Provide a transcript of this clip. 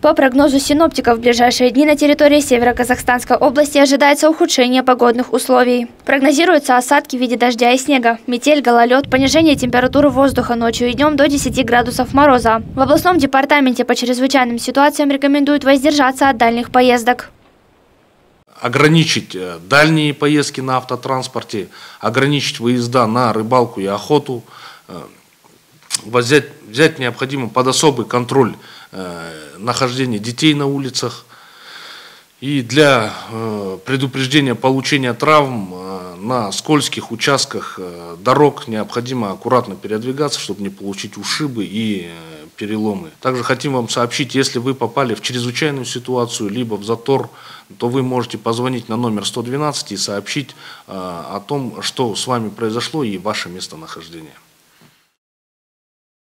По прогнозу синоптиков, в ближайшие дни на территории Северо-Казахстанской области ожидается ухудшение погодных условий. Прогнозируются осадки в виде дождя и снега, метель, гололед, понижение температуры воздуха ночью и днем до 10 градусов мороза. В областном департаменте по чрезвычайным ситуациям рекомендуют воздержаться от дальних поездок. Ограничить дальние поездки на автотранспорте, ограничить выезда на рыбалку и охоту, взять необходимо под особый контроль нахождение детей на улицах. И для предупреждения получения травм на скользких участках дорог необходимо аккуратно передвигаться, чтобы не получить ушибы и переломы. Также хотим вам сообщить, если вы попали в чрезвычайную ситуацию, либо в затор, то вы можете позвонить на номер 112 и сообщить о том, что с вами произошло и ваше местонахождение.